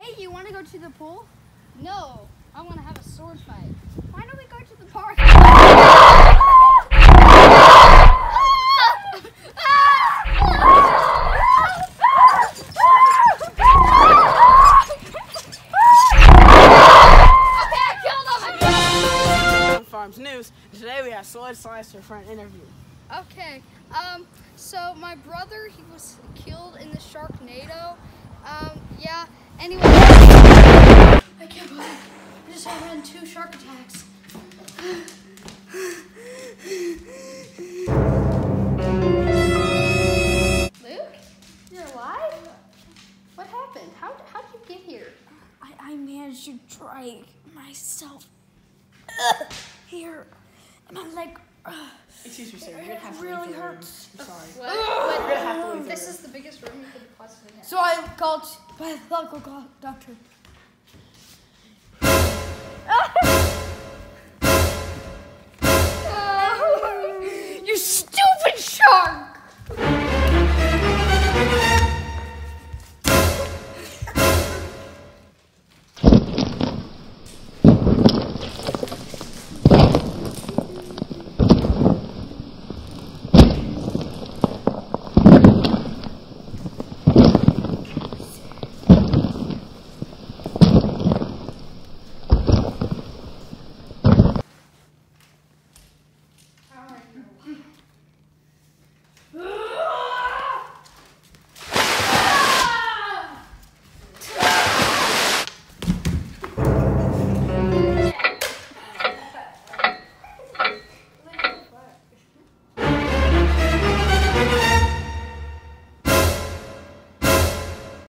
Hey, you want to go to the pool? No, I want to have a sword fight. Why don't we go to the park? Farms News. Today we have Sword Slicer for an interview. Okay, so my brother, he was killed in the Sharknado. Yeah, anyway. I can't believe I just had 2 shark attacks. Luke, you're alive? What happened? How did you get here? I managed to drag myself here, and my leg. Excuse me, sir. You're gonna have to really leave the room. hurts. I'm sorry. What? You're gonna have to leave the This room. is the biggest room you could possibly have. So I called my local doctor. You stupid shark!